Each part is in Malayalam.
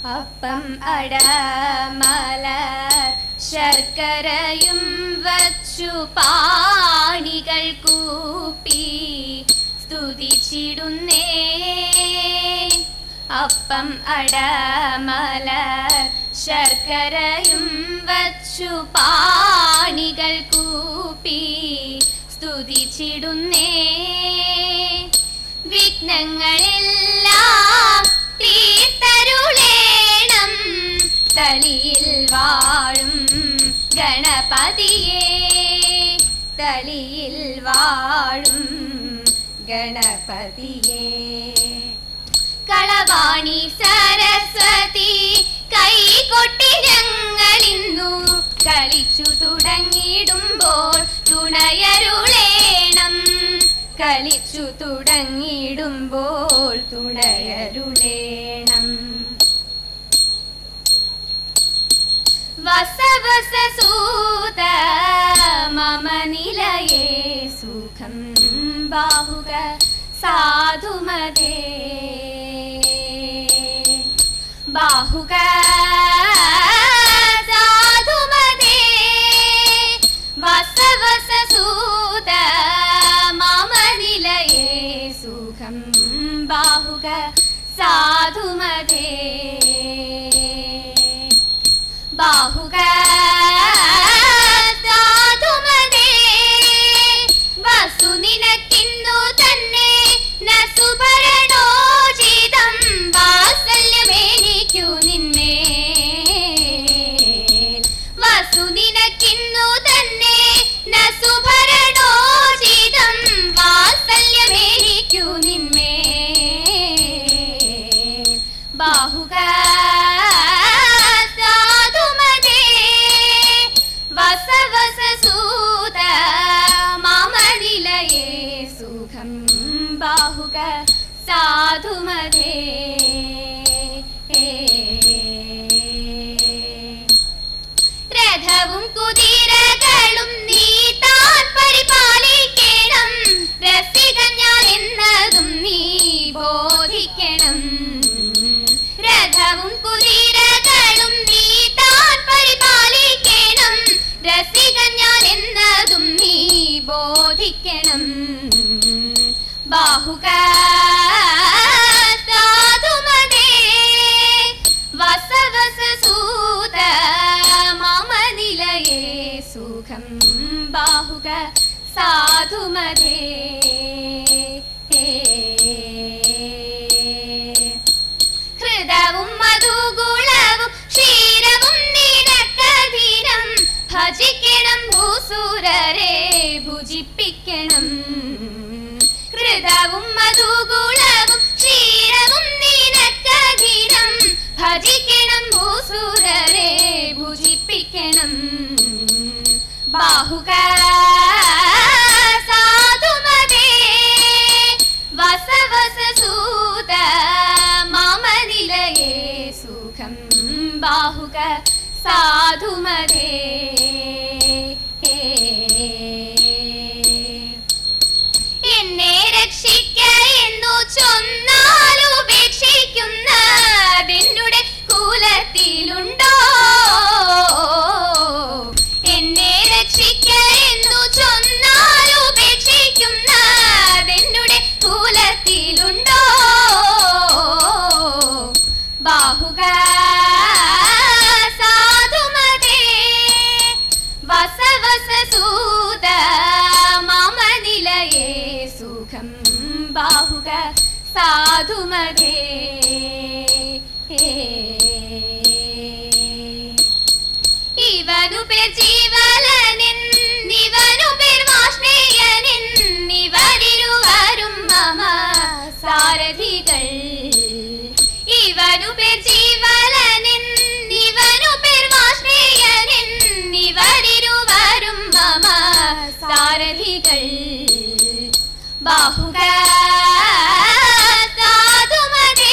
അപ്പം അടമല ശർക്കരയും വച്ചു പാണികൾ കൂപ്പി സ്തുതിച്ചിടുന്നേ. അപ്പം അടമല ശർക്കരയും വച്ചു പാണികൾ കൂപ്പി സ്തുതിച്ചിടുന്നേ. വിഘ്നങ്ങളെല്ലാം തീർത്തരുളേണം തളിയിൽ വാഴും ഗണപതിയേ. തളിയിൽ വാഴും ഗണപതിയേ. കളവാണി സരസ്വതി കൈകൊട്ടി ഞങ്ങളിന്നു കളിച്ചു തുടങ്ങിടുമ്പോൾ തുണയരുളേണം. കളിച്ചു തുടങ്ങിടുമ്പോൾ തുണയരുളേണം. വസവസസൂത മമ നിലയേ സുഖം ബാഹുക സാധുമതേ. ബാഹുക സാധുമതേ. വസവസസൂത മമ നിലയേ സുഖം ബാഹുക സാധുമതേ. ബാഹുക സാധുമതേ. വസു നിനക്കിന്നു തന്നെ നസുഭരണോചിതം വാത്സല്യമെനിക്കു നിന്നെ. വസു നിനക്കിന്നു തന്നെ നസുഭരണോചിതം വാത്സല്യമെനിക്കു നിന്നെ. ബാഹുക സാധുമതേ. വസവസസൂത മമ നിലയേ സുഖം ബാഹുക സാധുമതേ. രഥവും കുതിരകളും നീ താൻ പരിപാലിക്കണം. രസികൻ ഞാൻ എന്നതും നീ ബോധിക്കണം. രഥവും കുതിരകളും നീ താൻ പരിപാലിക്കണം. രസികൻ ഞാൻ എന്നതും നീ ബോധിക്കണം. ബാഹുക സാധുമതേ. വസവസസൂത മമ നിലയേ സുഖം ബാഹുക സാധുമതേ. ഹൃദവും മധുഗുളവും ക്ഷീരവും നിനക്കധീനം. ഭജിക്കണം ഭൂസുരരെ ഭുജിപ്പിക്കണം. ഹൃദവും മധുഗുളവും ക്ഷീരവും നിനക്കധീനം. ഭജിക്കണം ഭൂസുരരെ ഭുജിപ്പിക്കണം. ബാഹുക സാധുമതേ. വസവസസൂത മമ നിലയേ സുഖം ബാഹുക സാധുമതേ. എന്നെ രക്ഷിക്ക എന്നു ചൊന്നാലുപേക്ഷിക്കുന്നതെന്നുടെ കുലത്തിലുണ്ടോ? എന്നെ രക്ഷിക്ക എന്നു ചൊന്നാലുപേക്ഷിക്കുന്നതെന്നുടെ കുലത്തിലുണ്ടോ? ബാഹുക സാധുമതേ. വസവസസൂത മമ നിലയേ സുഖം ബാഹുക സാധുമതേ. ഇവനു പേർ ജീവലനിൻ ഇവനു പേർ വാഷ്ണേയനിൻ ഇവരിരുവരും മമ സാരഥികൾ. ഇവനു പേർ ജീവലനിൻ ഇവനു പേർ വാഷ്ണേയനിൻ ഇവരിരുവരും മമ സാരഥികൾ. ബാഹുക സാധുമതേ.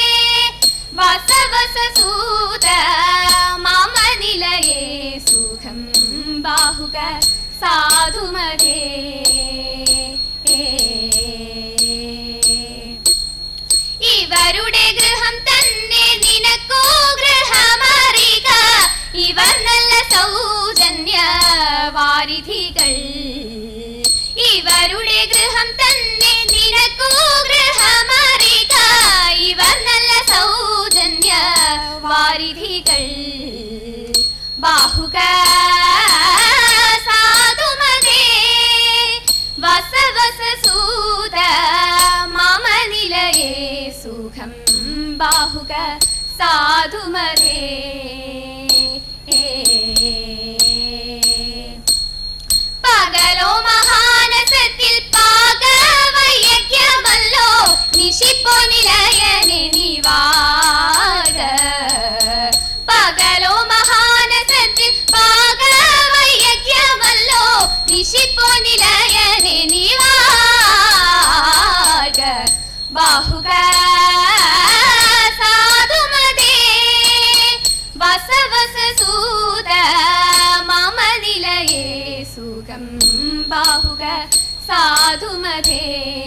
വസവസസൂത മമ നിലയേ സുഖം ബാഹുക സാധുമതേ. ഇവരുടെ ഗൃഹം തന്നെ നിനക്കോ ഇവരുടെ ഗൃഹം തന്നെ നിനക്കു ഗൃഹമറിക ഇവർ നല്ല സൗജന്യ വാരിധികൾ ബാഹുക സാധുമതേ വസ വസ സൂത മമ നിലയേ സുഖം ബാഹുക സാധുമതേ പകലോ മഹാനസത്തിൽ പാകവൈയജ്ഞമല്ലോ നിശിപ്പോ നിലയനെ നിവാക പകലോ മഹാനസത്തിൽ പാകവൈയജ്ഞമല്ലോ നിശിപ്പോ നിലയനെ നിവാക ബാഹുക സാധുമതേ വസ വസ സൂത മമ നിലയേ സുഖം ബാഹുക സാധുമതേ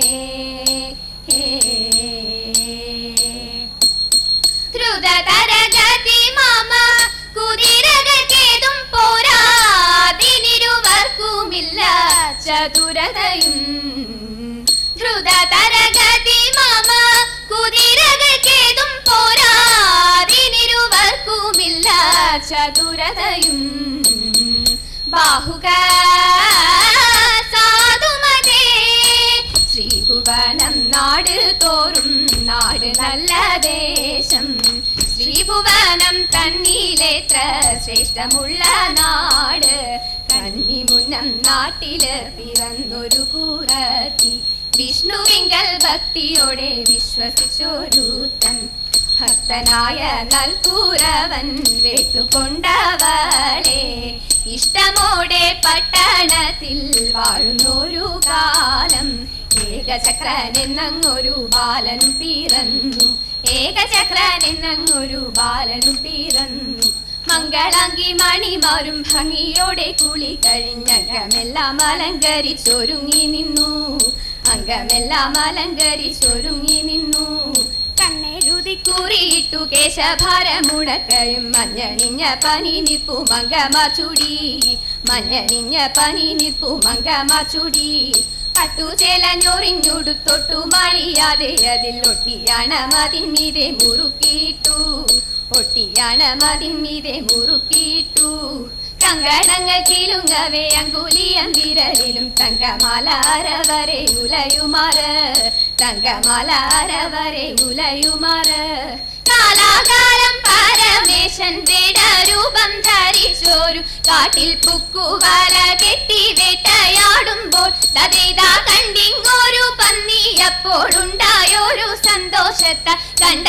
ധൃതതരഗതി മമ കുതിരകേതും പോരാതിനിരുവർക്കുമില്ല ചതുരതയും ധൃതതരഗതി മമ കുതിരകേതും പോരാതിനിരുവർക്കുമില്ല ചതുരതയും ബാഹുക സാധുമതേ ശ്രീഭുവനം നാട് തോറും നാട് നല്ല ദേശം ശ്രീഭുവനം തന്നിലേത്ര ശ്രേഷ്ഠമുള്ള നാട് കന്നിമുന്നം നാട്ടില് പിറന്നൊരു കൂറത്തി വിഷ്ണുവിങ്കൽ ഭക്തിയോടെ വിശ്വസിച്ചൊരുത്തൻ ഭക്തനായ നൽകൂറവൻ വേട്ടുകൊണ്ടവളെ ഇഷ്ടമോടെ പട്ടണത്തിൽ വാഴുന്നൊരു കാലം ഏകചക്രനെന്നങ്ങൊരു ബാലനും പിറന്നു ഏകചക്രനെന്നങ്ങൊരു ബാലനും പിറന്നു മംഗളാംഗി മണിമാരും ഭംഗിയോടെ കുളി കഴിഞ്ഞംഗമെല്ലാം അലങ്കരിച്ചൊരുങ്ങി നിന്നു അംഗമെല്ലാം അലങ്കരിച്ചൊരുങ്ങി നിന്നു കണ്ണെഴുതി കുറിയിട്ടു കേശഭാരമുടക്കയും മഞ്ഞണിഞ്ഞ പനി നിൽപ്പു മംഗമാച്ചുടി മഞ്ഞണിഞ്ഞ പനി നിൽപ്പു മംഗമാച്ചുടി പട്ടുചേലഞ്ഞൊറിഞ്ഞുടുത്തൊട്ടു മഴിയാതെ അതിൽ ഒട്ടിയാണ് മതിന്മീതെ മുറുക്കിയിട്ടു ഒട്ടിയാണ് മതിന്മീതെ മുറുക്കിയിട്ടു കങ്കണങ്ങൾ കിലുങ്ങവേ അങ്കുലിയം വിരലിലും തങ്കമാല അരവരെ ഉലയുമാറ് തങ്കമാല അരവരെ ഉലയുമാറ് കാലാകാലം പരമേശൻ വേടരൂപം ധരിച്ചോരു കാട്ടിൽ പുക്കുവല കെട്ടി വേട്ടയാടുമ്പോൾ തതേതാ കണ്ടിങ്ങൊരു പന്നിയപ്പോഴുണ്ടായൊരു സന്തോഷത്താൽ കണ്ട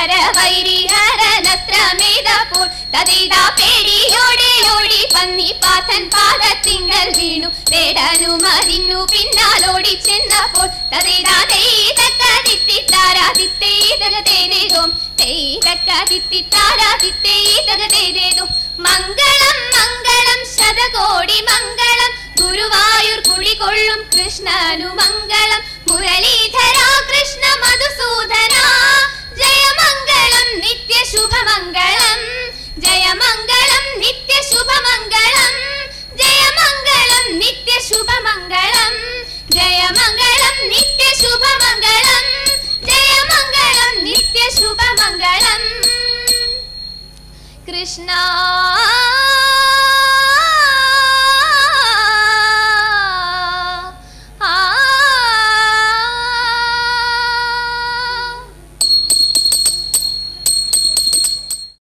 ശരവൈരിഹരനസ്ത്രമേതപ്പോൾ തതേതാ പേടിയോടെ ഓടി പന്നി പാഥൻ പാദത്തിങ്കൽ വീണു വേടനും അതിനു പിന്നാലോടി ചെന്നപ്പോൾ തതേതാ തേതക്ക തിത്തിത്താരാ തിത്തേതകതേതേതോ തേതക്ക തിത്തിത്താരാ തിത്തേതകതേതേതോ മംഗളം മംഗളം ശതകോടി മംഗളം ഗുരുവായൂർ കുടികൊള്ളും കൃഷ്ണനു മംഗളം മുരളീധര കൃഷ്ണ മധുസൂദന ജയമംഗളം നിത്യശുഭമംഗളം ജയമംഗളം നിത്യശുഭമംഗളം ജയമംഗളം നിത്യശുഭമംഗളം ജയമംഗളം നിത്യശുഭമംഗളം ജയമംഗളം നിത്യശുഭമംഗളം കൃഷ്ണ